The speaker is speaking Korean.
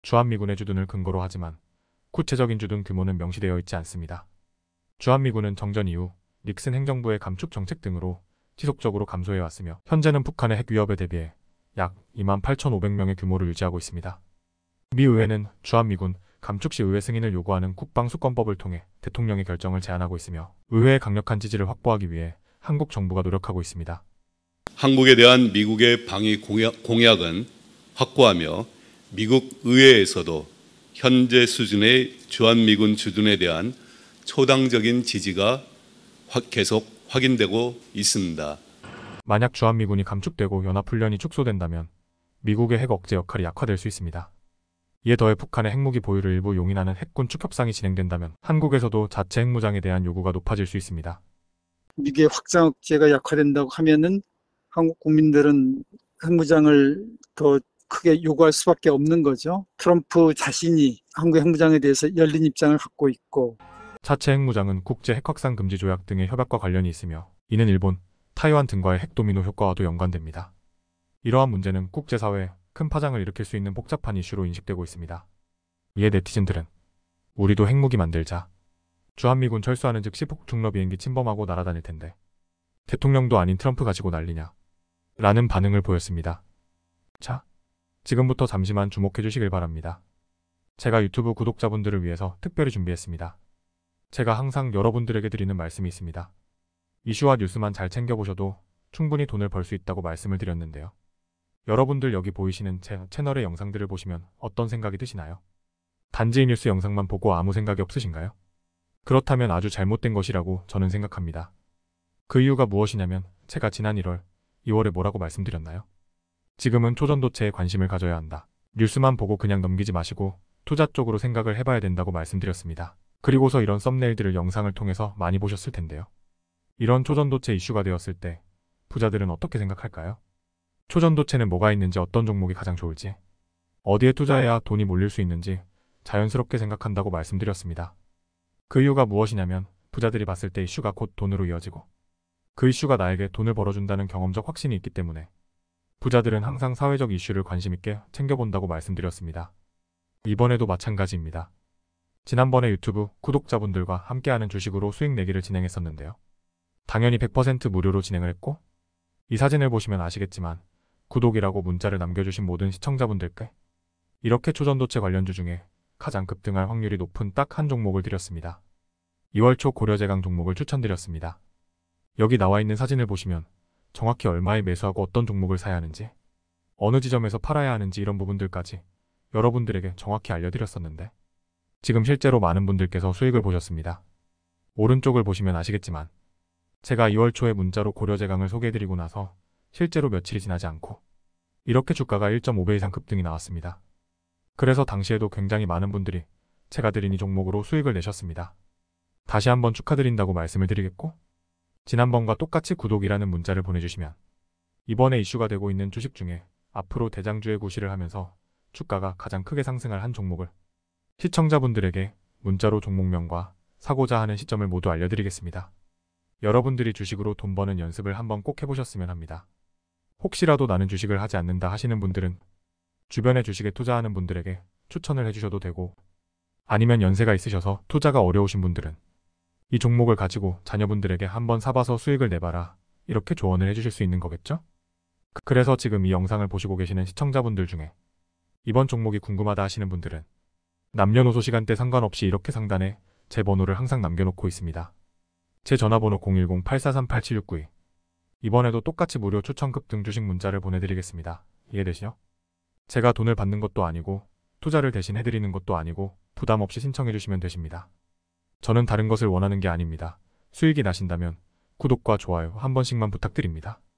주한미군의 주둔을 근거로 하지만 구체적인 주둔 규모는 명시되어 있지 않습니다. 주한미군은 정전 이후 닉슨 행정부의 감축 정책 등으로 지속적으로 감소해왔으며 현재는 북한의 핵 위협에 대비해 약 28,500명의 규모를 유지하고 있습니다. 미 의회는 주한미군 감축 시 의회 승인을 요구하는 국방수권법을 통해 대통령의 결정을 제안하고 있으며 의회의 강력한 지지를 확보하기 위해 한국 정부가 노력하고 있습니다. 한국에 대한 미국의 방위 공약은 확고하며 미국 의회에서도 현재 수준의 주한미군 주둔에 대한 초당적인 지지가 계속 확인되고 있습니다. 만약 주한미군이 감축되고 연합훈련이 축소된다면 미국의 핵 억제 역할이 약화될 수 있습니다. 이에 더해 북한의 핵무기 보유를 일부 용인하는 핵군 축 협상이 진행된다면 한국에서도 자체 핵무장에 대한 요구가 높아질 수 있습니다. 미국의 확장 억제가 약화된다고 하면은 한국 국민들은 핵무장을 더 크게 요구할 수밖에 없는 거죠. 트럼프 자신이 한국 핵무장에 대해서 열린 입장을 갖고 있고, 자체 핵무장은 국제 핵확산 금지 조약 등의 협약과 관련이 있으며 이는 일본, 타이완 등과의 핵도미노 효과와도 연관됩니다. 이러한 문제는 국제사회에 큰 파장을 일으킬 수 있는 복잡한 이슈로 인식되고 있습니다. 이에 네티즌들은 우리도 핵무기 만들자. 주한미군 철수하는 즉시 북중러 비행기 침범하고 날아다닐 텐데 대통령도 아닌 트럼프 가지고 난리냐? 라는 반응을 보였습니다. 자, 지금부터 잠시만 주목해 주시길 바랍니다. 제가 유튜브 구독자분들을 위해서 특별히 준비했습니다. 제가 항상 여러분들에게 드리는 말씀이 있습니다. 이슈와 뉴스만 잘 챙겨보셔도 충분히 돈을 벌 수 있다고 말씀을 드렸는데요. 여러분들 여기 보이시는 제 채널의 영상들을 보시면 어떤 생각이 드시나요? 단지 이 뉴스 영상만 보고 아무 생각이 없으신가요? 그렇다면 아주 잘못된 것이라고 저는 생각합니다. 그 이유가 무엇이냐면 제가 지난 1월, 2월에 뭐라고 말씀드렸나요? 지금은 초전도체에 관심을 가져야 한다. 뉴스만 보고 그냥 넘기지 마시고 투자 쪽으로 생각을 해봐야 된다고 말씀드렸습니다. 그리고서 이런 썸네일들을 영상을 통해서 많이 보셨을 텐데요. 이런 초전도체 이슈가 되었을 때 부자들은 어떻게 생각할까요? 초전도체는 뭐가 있는지, 어떤 종목이 가장 좋을지, 어디에 투자해야 돈이 몰릴 수 있는지 자연스럽게 생각한다고 말씀드렸습니다. 그 이유가 무엇이냐면 부자들이 봤을 때 이슈가 곧 돈으로 이어지고 그 이슈가 나에게 돈을 벌어준다는 경험적 확신이 있기 때문에 부자들은 항상 사회적 이슈를 관심 있게 챙겨본다고 말씀드렸습니다. 이번에도 마찬가지입니다. 지난번에 유튜브 구독자분들과 함께하는 주식으로 수익 내기를 진행했었는데요. 당연히 100% 무료로 진행을 했고 이 사진을 보시면 아시겠지만 구독이라고 문자를 남겨주신 모든 시청자분들께 이렇게 초전도체 관련주 중에 가장 급등할 확률이 높은 딱 한 종목을 드렸습니다. 2월 초 고려제강 종목을 추천드렸습니다. 여기 나와 있는 사진을 보시면 정확히 얼마에 매수하고 어떤 종목을 사야 하는지, 어느 지점에서 팔아야 하는지 이런 부분들까지 여러분들에게 정확히 알려드렸었는데 지금 실제로 많은 분들께서 수익을 보셨습니다. 오른쪽을 보시면 아시겠지만 제가 2월 초에 문자로 고려제강을 소개해드리고 나서 실제로 며칠이 지나지 않고 이렇게 주가가 1.5배 이상 급등이 나왔습니다. 그래서 당시에도 굉장히 많은 분들이 제가 드린 이 종목으로 수익을 내셨습니다. 다시 한번 축하드린다고 말씀을 드리겠고 지난번과 똑같이 구독이라는 문자를 보내주시면 이번에 이슈가 되고 있는 주식 중에 앞으로 대장주의 구실을 하면서 주가가 가장 크게 상승할 한 종목을 시청자분들에게 문자로 종목명과 사고자 하는 시점을 모두 알려드리겠습니다. 여러분들이 주식으로 돈 버는 연습을 한번 꼭 해보셨으면 합니다. 혹시라도 나는 주식을 하지 않는다 하시는 분들은 주변에 주식에 투자하는 분들에게 추천을 해주셔도 되고 아니면 연세가 있으셔서 투자가 어려우신 분들은 이 종목을 가지고 자녀분들에게 한번 사봐서 수익을 내봐라 이렇게 조언을 해주실 수 있는 거겠죠? 그래서 지금 이 영상을 보시고 계시는 시청자분들 중에 이번 종목이 궁금하다 하시는 분들은 남녀노소 시간대 상관없이 이렇게 상단에 제 번호를 항상 남겨놓고 있습니다. 제 전화번호 010-843-8762 이번에도 똑같이 무료 추천 급등 주식 문자를 보내드리겠습니다. 이해되시죠? 제가 돈을 받는 것도 아니고 투자를 대신 해드리는 것도 아니고 부담 없이 신청해주시면 되십니다. 저는 다른 것을 원하는 게 아닙니다. 수익이 나신다면 구독과 좋아요 한 번씩만 부탁드립니다.